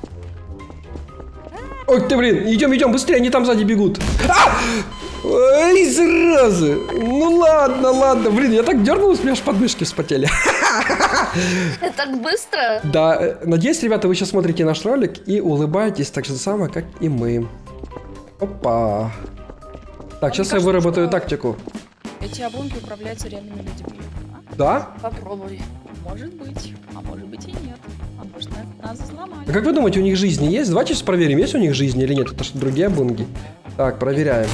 Ой, ты, блин, идем, идем, быстрее, они там сзади бегут. А! Ой, заразы. Ну ладно, ладно, блин, я так дернулся, у меня аж подмышки вспотели. Так быстро? Да, э, надеюсь, ребята, вы сейчас смотрите наш ролик и улыбаетесь так же самое, как и мы. Опа. Так, сейчас я выработаю тактику. Эти обунки управляются реальными людьми. А? Да? Попробуй. Может быть, а может быть и нет. А может, на- нас взломали. А как вы думаете, у них жизни есть? Давайте сейчас проверим, есть у них жизни или нет. Это что, другие обунги? Так, проверяем.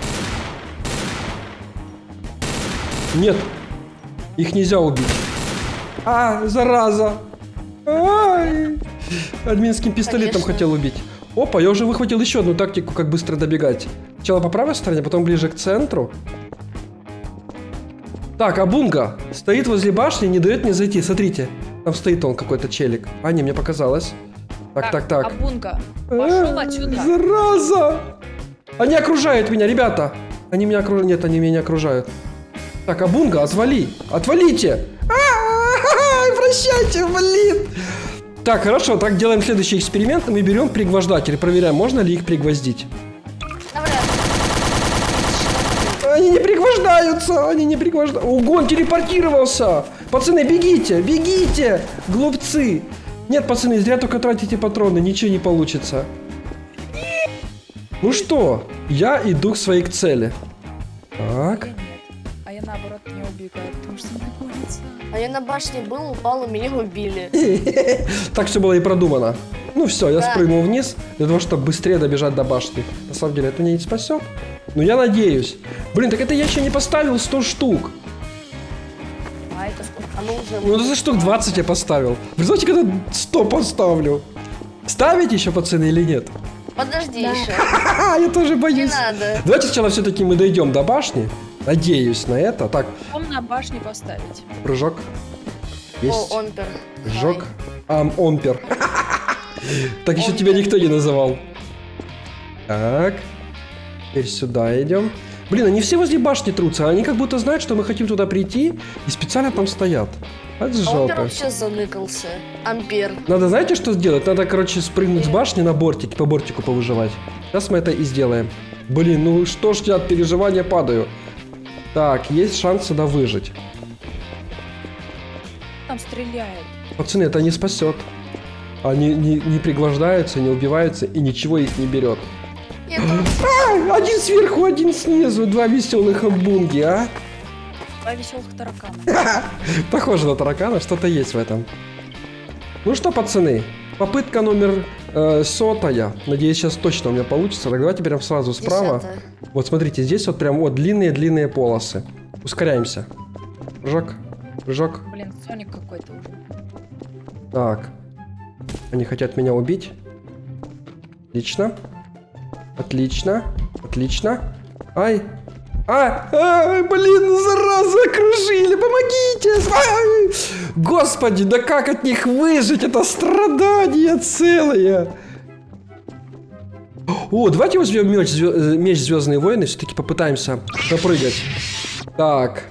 Нет. Их нельзя убить. А, зараза. Ай. Админским пистолетом Конечно. хотел убить. Опа, я уже выхватил еще одну тактику, как быстро добегать. Сначала по правой стороне, потом ближе к центру. Так, Абунга стоит возле башни, не дает мне зайти. Смотрите, там стоит он, какой-то челик. А, не, мне показалось. Так, так, так. Абунга, пошел Э, отсюда. Зараза! Они окружают меня, ребята! Они меня окружают. Нет, они меня окружают. Так, Абунга, отвали! Отвалите! А-а-а, прощайте, блин! Так, хорошо, так делаем следующий эксперимент. Мы берем пригвождатель, проверяем, можно ли их пригвоздить. Они не пригвождаются, они не пригвождаются. Ого, он телепортировался. Пацаны, бегите, бегите, глупцы. Нет, пацаны, зря только тратите патроны, ничего не получится. Ну что, я иду к своей цели. Так. Я нет. А я наоборот не убегаю, потому что мне боится. А я на башне был, упал, и меня убили. Так все было и продумано. Ну все, я Да. спрыгнул вниз для того, чтобы быстрее добежать до башни. На самом деле, это меня не спасет. Но я надеюсь. Блин, так это я еще не поставил сто штук. А это сколько? А мы уже... Ну, за штук двадцать я поставил. Представьте, когда сто поставлю. Ставить еще, пацаны, или нет? Подожди еще. Ха-ха, я тоже Не боюсь. надо. Давайте сначала все-таки мы дойдем до башни. Надеюсь на это. Так, Потом на башне поставить. прыжок. Есть. О, Онпер. Прыжок. Ам, Омпер. Так еще тебя никто не называл. Так. Теперь сюда идем. Блин, они все возле башни трутся. Они как будто знают, что мы хотим туда прийти, и специально там стоят. Это Онпер жалко. вообще заныкался. Ампер. Надо, знаете, что сделать? Надо, короче, спрыгнуть с башни на бортик, по бортику повыживать. Сейчас мы это и сделаем. Блин, ну что ж я от переживания падаю. Так, есть шанс сюда выжить. Там стреляют. Пацаны, это не спасет. Они не, не пригвождаются, не убиваются, и ничего их не берет. Нет, А, один сверху, один снизу, два веселых обунги, а? Два веселых таракана. Похоже на таракана, что-то есть в этом. Ну что, пацаны, попытка номер э, сотая. Надеюсь, сейчас точно у меня получится. Так давайте берем сразу справа. десятая. Вот смотрите, здесь вот прям вот длинные-длинные полосы. Ускоряемся. Прыжок, прыжок. Блин, Соник какой-то уже. Так. Они хотят меня убить. Отлично. Отлично. Отлично. Ай. А, а, блин, зараза, окружили, помогите! Ай! Господи, да как от них выжить? Это страдания целые. О, давайте возьмем меч, звё- меч Звездные войны, все-таки попытаемся допрыгать. Так.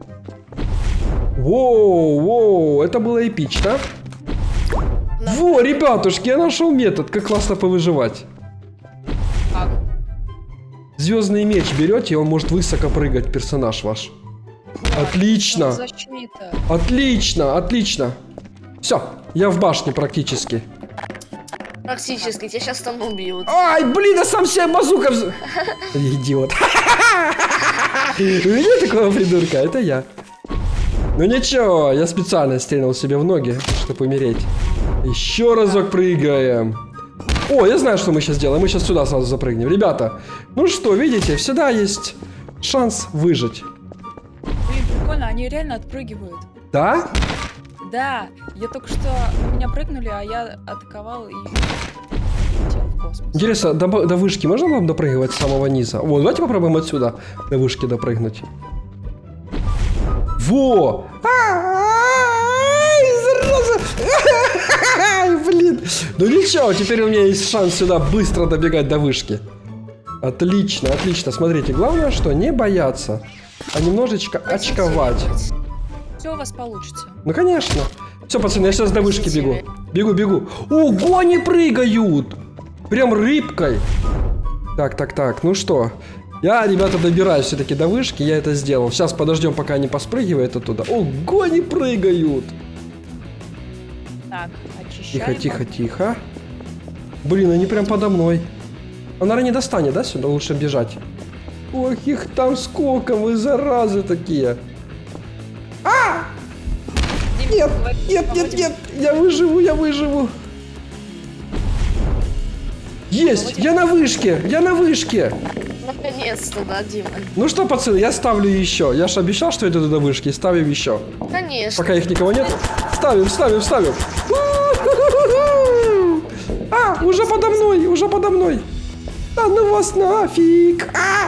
Воу, воу, это было эпично. Во, ребятушки, я нашел метод, как классно повыживать. Как? Звездный меч берете, и он может высоко прыгать, персонаж ваш. Отлично. Защита. Отлично, отлично. Все, я в башне практически. Практически, тебя сейчас там убьют. Ай, блин, я сам себе базука вз... Идиот. Видите такого придурка? Это я. Ну ничего, я специально стрельнул себе в ноги, чтобы умереть. Еще разок прыгаем. О, я знаю, что мы сейчас делаем. Мы сейчас сюда сразу запрыгнем. Ребята, ну что, видите, всегда есть шанс выжить. Блин, прикольно, они реально отпрыгивают. Да? Да, я только что на меня прыгнули, а я атаковал и летел в космос. Интересно, до, до вышки можно вам допрыгивать с самого низа? Вот, давайте попробуем отсюда до вышки допрыгнуть. Во! Ай, зараза! Ай, блин! Ну ничего, теперь у меня есть шанс сюда быстро добегать до вышки. Отлично, отлично. Смотрите, главное, что не бояться, а немножечко очковать. Все у вас получится. Ну конечно. Все, пацаны, я сейчас до вышки бегу. Бегу, бегу. Ого, они прыгают! Прям рыбкой. Так, так, так, ну что? Я, ребята, добираюсь все-таки до вышки, я это сделал. Сейчас подождем, пока они поспрыгивают оттуда. Ого, они прыгают! Так, очищаем. Тихо, тихо, тихо. Блин, они прям подо мной. Он, наверное, не достанет, да, сюда? Лучше бежать. Ох, их там сколько, вы заразы такие. А! Нет, нет, нет, нет, я выживу, я выживу. Есть, я на вышке, я на вышке. Наконец-то, да, Дима? Ну что, пацаны, я ставлю еще. Я же обещал, что я иду до вышки, ставим еще. Конечно. Пока их никого нет. Ставим, ставим, ставим. А, уже подо мной, уже подо мной. Да ну вас нафиг. А!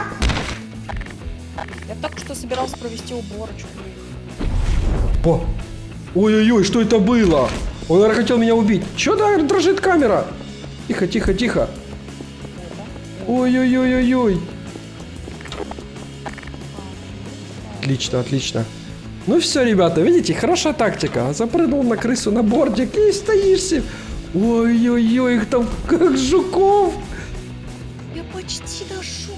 Я только что собирался провести уборочку. О! Ой-ой-ой, что это было? Он, наверное, хотел меня убить. Чё да дрожит камера? Тихо, тихо, тихо. Ой-ой-ой-ой-ой. Отлично, отлично. Ну все, ребята, видите, хорошая тактика. Запрыгнул на крысу на бордик и стоишься. Ой-ой-ой, их там как жуков. Я почти дошел.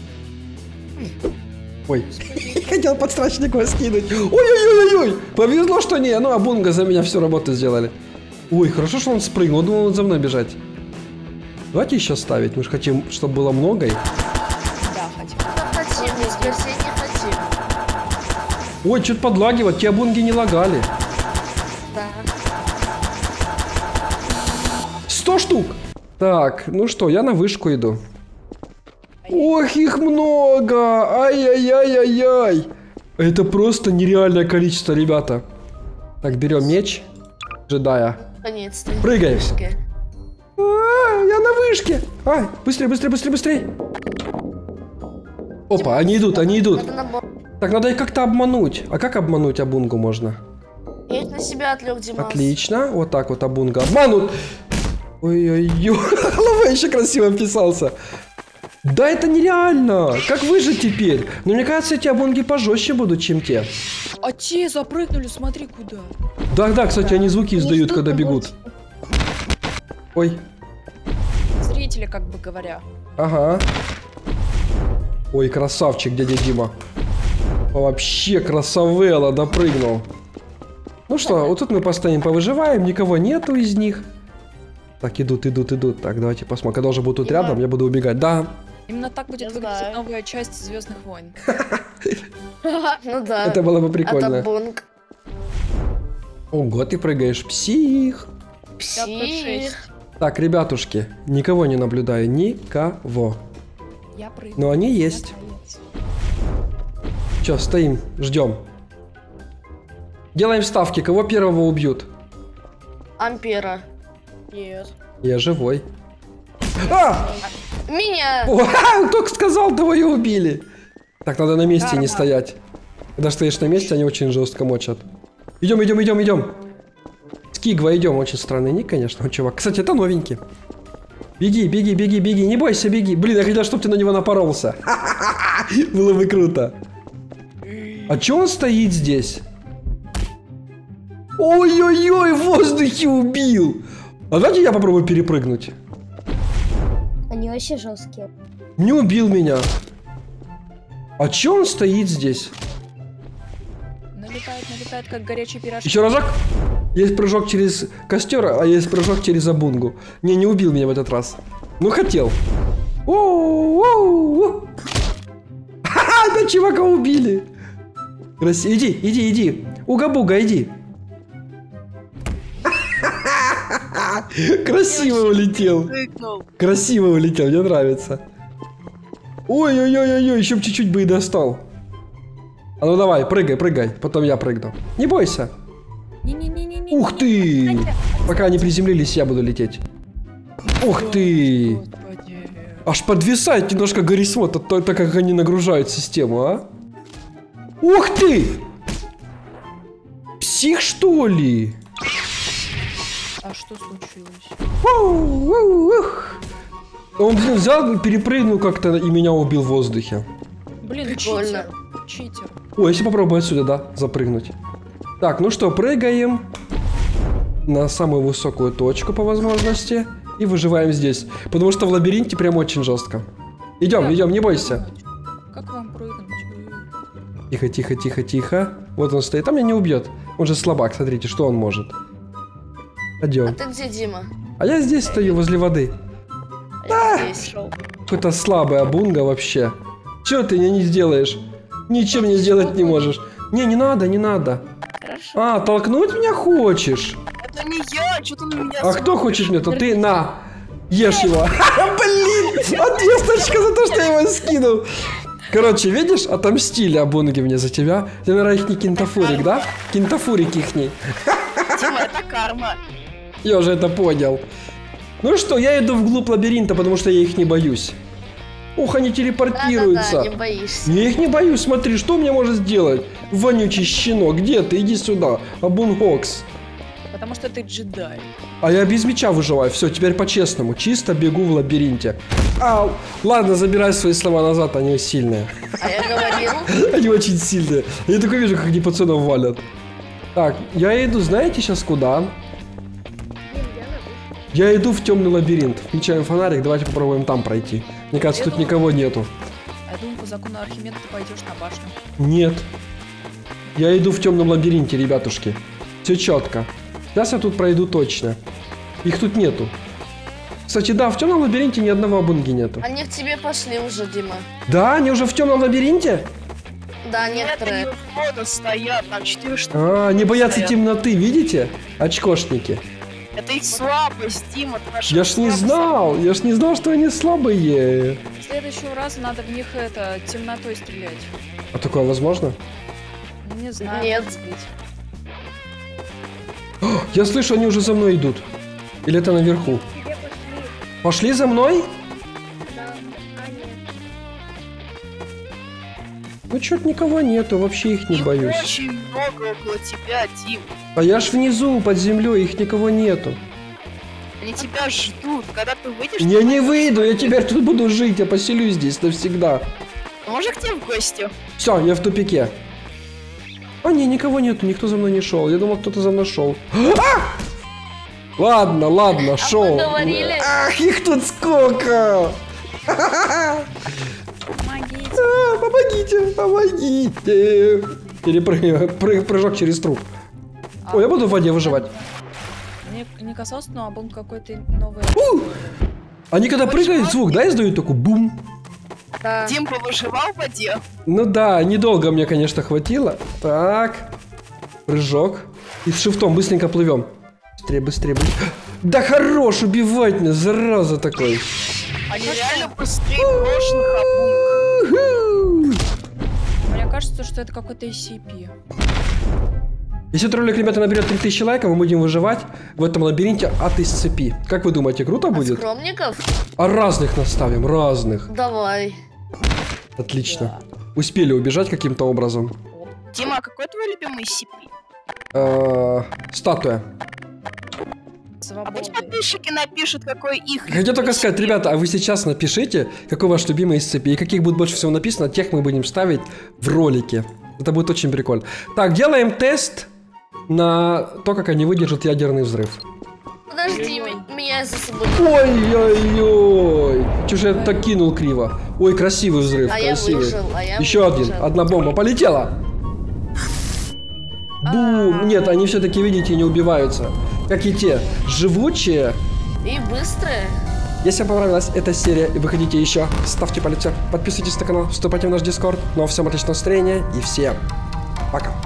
Ой, хотел подстрачник его скинуть. Ой-ой-ой-ой. Повезло, что не. Ну, а Бунга за меня всю работу сделали. Ой, хорошо, что он спрыгнул. Думал, он за мной бежать. Давайте еще ставить. Мы же хотим, чтобы было много их. Да, хотим. Хотим, теперь все не хотим. Ой, что-то подлагивать. Те Бунги не лагали. Да. Сто штук. Так, ну что, я на вышку иду. Ох, их много! Ай-яй-яй-яй-яй! Это просто нереальное количество, ребята. Так, берем меч джедая. Наконец-то. Прыгаем. Вышки. А, я на вышке! Ай, быстрее, быстрее, быстрее, быстрее! Опа, они идут, они идут. Надо набор. Так, надо их как-то обмануть. А как обмануть Абунгу можно? Я их на себя отвлек, Димас. Отлично. Вот так вот Абунга обманут. Ой-ой-ой. Голова еще красиво вписался. Да это нереально! Как выжить теперь? Но мне кажется, эти Абунги пожестче будут, чем те. А те запрыгнули, смотри куда. Да-да, кстати, они звуки издают, когда бегут. Ой. Зрители, как бы говоря. Ага. Ой, красавчик, дядя Дима. Вообще красавелла, допрыгнул. Ну что, вот тут мы постоим, повыживаем, никого нету из них. Так, идут, идут, идут. Так, давайте посмотрим. Когда уже будут тут рядом, я буду убегать. Да. Именно так будет Я выглядеть знаю. новая часть Звездных войн. Ну да. Это было бы прикольно. Это Бунг. Ого, ты прыгаешь, псих. Псих. Так, ребятушки, никого не наблюдаю, никого. Я прыгну. Но они есть. Че, стоим, ждем. Делаем ставки, кого первого убьют? Ампера. Нет. Я живой. А! Меня! О, только сказал, того и убили. Так, надо на месте Карма. не стоять. Когда стоишь на месте, они очень жестко мочат. Идем, идем, идем, идем. Скигва, идем. Очень странный ник, конечно, чувак. Кстати, это новенький. Беги, беги, беги, беги. Не бойся, беги. Блин, я хотел, чтобы ты на него напоролся. Было бы круто. А че он стоит здесь? Ой-ой-ой, в воздухе убил. А давайте я попробую перепрыгнуть. Они вообще жесткие. Не убил меня. А че он стоит здесь? Налетает, налетает, как горячий пирожок. Еще разок. Есть прыжок через костер, а есть прыжок через Абунгу. Не, не убил меня в этот раз. Ну, хотел. Оу-оу-оу. Ха-ха, да чувака убили. Красиво. Иди, иди, иди. Уга-буга, иди. Красиво улетел. Прыгнул. Красиво улетел, мне нравится. Ой-ой-ой-ой, еще бы чуть-чуть бы и достал. А ну давай, прыгай, прыгай, потом я прыгну. Не бойся. Не-не-не-не-не. Ух ты! Пока они приземлились, я буду лететь. Ух ты! Господи. Аж подвисает немножко горизонт от того, как они нагружают систему, а? Ух ты! Псих, что ли? А что случилось? Ух, ух, ух. Он, блин, взял, перепрыгнул как-то и меня убил в воздухе. Блин, Прикольно. читер. Читер. Ой, если попробую отсюда, да, запрыгнуть. Так, ну что, прыгаем на самую высокую точку по возможности и выживаем здесь. Потому что в лабиринте прям очень жестко. Идем, Как? идем, не бойся. Как вам прыгнуть? Тихо, тихо, тихо, тихо. Вот он стоит, там меня не убьет. Он же слабак, смотрите, что он может. А Пойдем. ты где, Дима? А я здесь стою, возле воды. А я здесь. Какой-то слабый абунга вообще. Чё ты мне не сделаешь? Ничем не сделать не можешь. Не, не надо, не надо. Хорошо. А, толкнуть меня хочешь? Это не я, что ты на меня А кто хочет мне? То ты на. Ешь его. Блин, ответочка за то, что я его скинул. Короче, видишь, отомстили абунги мне за тебя. Ты, наверное, их не кинтафурик, да? Кинтафурик ихний. Дима, это карма. Я уже это понял. Ну что, я иду вглубь лабиринта, потому что я их не боюсь. Ух, они телепортируются. Да-да-да, не боишься. Я их не боюсь, смотри, что мне может сделать? Вонючий щенок, где ты? Иди сюда. Абунгокс. Потому что ты джедай. А я без меча выживаю. Все, теперь по-честному. Чисто бегу в лабиринте. Ау. Ладно, забирай свои слова назад, они сильные. А я говорил. Они очень сильные. Я только вижу, как они пацанов валят. Так, я иду, знаете сейчас куда? Я иду в темный лабиринт. Включаем фонарик, давайте попробуем там пройти. Мне кажется, тут никого нету. Я думаю, по закону Архимеда ты пойдешь на башню. Нет. Я иду в темном лабиринте, ребятушки. Все четко. Сейчас я тут пройду точно. Их тут нету. Кстати, да, в темном лабиринте ни одного абунги нету. Они к тебе пошли уже, Дима. Да, они уже в темном лабиринте? Да, Нет, они некоторые. у входа стоят, там четыре штуки. А, не боятся стоят. темноты, видите? Очкошники. Это их слабость, Дима. ты нашел Я ж не слабость. знал, я ж не знал, что они слабые. В следующий раз надо в них это темнотой стрелять. А такое возможно? Не знаю. Нет. может быть. Я слышу, они уже за мной идут. Или это наверху? Пошли за мной? Ну чё-то никого нету, вообще их не Их боюсь. очень много около тебя, Дим. А я ж внизу, под землей, их никого нету. Они тебя ждут. Когда ты выйдешь... Я ты не выйдешь. выйду, я теперь тут буду жить, я поселюсь здесь навсегда. Можно к тебе в гости? Все, я в тупике. А не, никого нету, никто за мной не шел. Я думал, кто-то за мной шел. А! Ладно, ладно, шел. мы говорили. Ах, их тут сколько! Помогите. А, помогите, помогите. Перепрыгиваю, пры- прыжок через труп. Ой, я буду в воде выживать. Не, не касался, но обун какой-то новый. Они когда прыгают, звук, да, издают такой бум. Да. Дим повыживал в воде? Ну да, недолго мне, конечно, хватило. Так, прыжок. И с шифтом быстренько плывем. Быстрее, быстрее, быстрее. Да хорош, убивать меня, зараза такой. Они реально быстрее прошлых обув. Мне кажется, что это какой-то эс си пи. Если этот ролик, ребята, наберет три тысячи лайков, мы будем выживать в этом лабиринте от из цепи. Как вы думаете, круто будет? Скромников? А разных наставим, разных. Давай. Отлично. Успели убежать каким-то образом. Дима, а какой твой любимый си пи? Э, Статуя. А пусть подписчики напишут, какой их... Хотел только сказать, ребята, а вы сейчас напишите, какой ваш любимый из цепи. И каких будет больше всего написано, тех мы будем ставить в ролике. Это будет очень прикольно. Так, делаем тест на то, как они выдержат ядерный взрыв. Подожди, м- меня за собой. Ой-ой-ой. Чё же я так кинул криво? Ой, красивый взрыв, А я красивый. выжил, а я Еще выжил. один. Одна бомба полетела. Бум. Нет, они все-таки, видите, не убиваются. Как и те. Живучие. И быстрые. Если вам понравилась эта серия и вы хотите еще, ставьте палец вверх, подписывайтесь на канал, вступайте в наш дискорд. Ну а всем отличного настроения и всем пока.